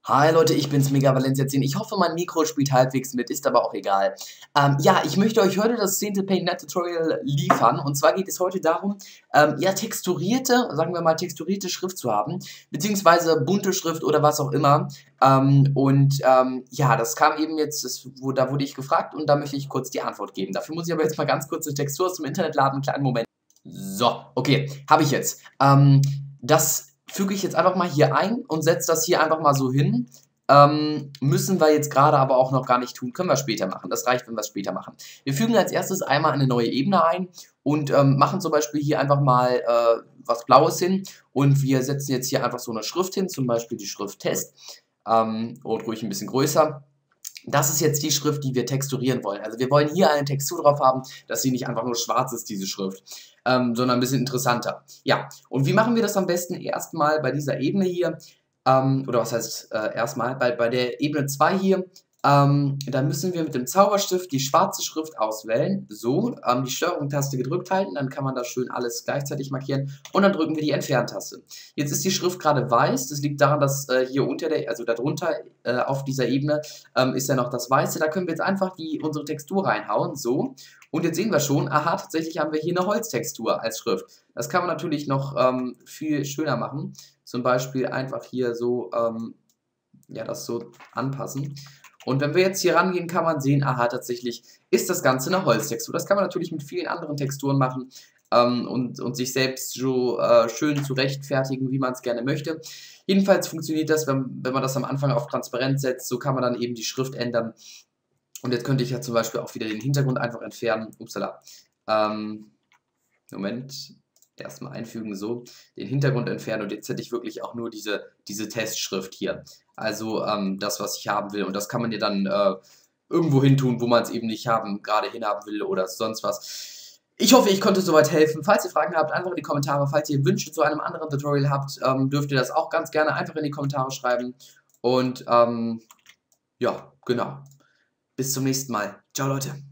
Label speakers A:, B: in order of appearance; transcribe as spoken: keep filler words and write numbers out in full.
A: Hi Leute, ich bin's Mega Valencia zehn. Ich hoffe, mein Mikro spielt halbwegs mit, ist aber auch egal. Ähm, ja, ich möchte euch heute das zehnte PaintNet-Tutorial liefern. Und zwar geht es heute darum, ähm, ja, texturierte, sagen wir mal, texturierte Schrift zu haben, beziehungsweise bunte Schrift oder was auch immer. Ähm, und ähm, ja, das kam eben jetzt, das, wo, da wurde ich gefragt und da möchte ich kurz die Antwort geben. Dafür muss ich aber jetzt mal ganz kurz eine Textur aus dem Internet laden, einen kleinen Moment. So, okay, habe ich jetzt. Ähm, das füge ich jetzt einfach mal hier ein und setze das hier einfach mal so hin. Ähm, müssen wir jetzt gerade aber auch noch gar nicht tun, können wir später machen. Das reicht, wenn wir es später machen. Wir fügen als erstes einmal eine neue Ebene ein und ähm, machen zum Beispiel hier einfach mal äh, was Blaues hin und wir setzen jetzt hier einfach so eine Schrift hin, zum Beispiel die Schrift Test ähm, und ruhig ein bisschen größer. Das ist jetzt die Schrift, die wir texturieren wollen. Also wir wollen hier eine Textur drauf haben, dass sie nicht einfach nur schwarz ist, diese Schrift, ähm, sondern ein bisschen interessanter. Ja, und wie machen wir das am besten? Erstmal bei dieser Ebene hier, ähm, oder was heißt äh, erstmal, bei, bei der Ebene zwei hier, ähm, da müssen wir mit dem Zauberstift die schwarze Schrift auswählen. So, ähm, die Steuerung-Taste gedrückt halten, dann kann man da schön alles gleichzeitig markieren und dann drücken wir die Entfernen-Taste. Jetzt ist die Schrift gerade weiß, das liegt daran, dass äh, hier unter der, also darunter äh, auf dieser Ebene ähm, ist ja noch das Weiße. Da können wir jetzt einfach die, unsere Textur reinhauen, so. Und jetzt sehen wir schon, aha, tatsächlich haben wir hier eine Holztextur als Schrift. Das kann man natürlich noch ähm, viel schöner machen. Zum Beispiel einfach hier so, ähm, ja, das so anpassen. Und wenn wir jetzt hier rangehen, kann man sehen, aha, tatsächlich ist das Ganze eine Holztextur. Das kann man natürlich mit vielen anderen Texturen machen ähm, und, und sich selbst so äh, schön zurechtfertigen, wie man es gerne möchte. Jedenfalls funktioniert das, wenn, wenn man das am Anfang auf transparent setzt, so kann man dann eben die Schrift ändern. Und jetzt könnte ich ja zum Beispiel auch wieder den Hintergrund einfach entfernen. Upsala. Ähm, Moment. Erstmal einfügen, so. Den Hintergrund entfernen und jetzt hätte ich wirklich auch nur diese, diese Testschrift hier. Also ähm, das, was ich haben will. Und das kann man ja dann äh, irgendwo hin tun, wo man es eben nicht haben, gerade hinhaben will oder sonst was. Ich hoffe, ich konnte soweit helfen. Falls ihr Fragen habt, einfach in die Kommentare. Falls ihr Wünsche zu einem anderen Tutorial habt, ähm, dürft ihr das auch ganz gerne einfach in die Kommentare schreiben. Und ähm, ja, genau. Bis zum nächsten Mal. Ciao, Leute.